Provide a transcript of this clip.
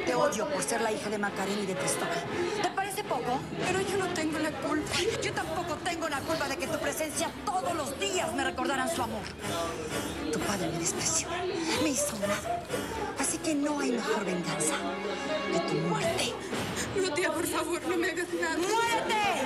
te odio por ser la hija de Macarena y de Cristóbal. ¿Te parece poco? Pero yo no tengo la culpa. Yo tampoco tengo la culpa de que tu presencia todos los días me recordaran su amor. Tu padre me despreció, me hizo un lado. Así que no hay mejor venganza que tu muerte. No, tía, por favor, no me hagas nada. ¡Muérete!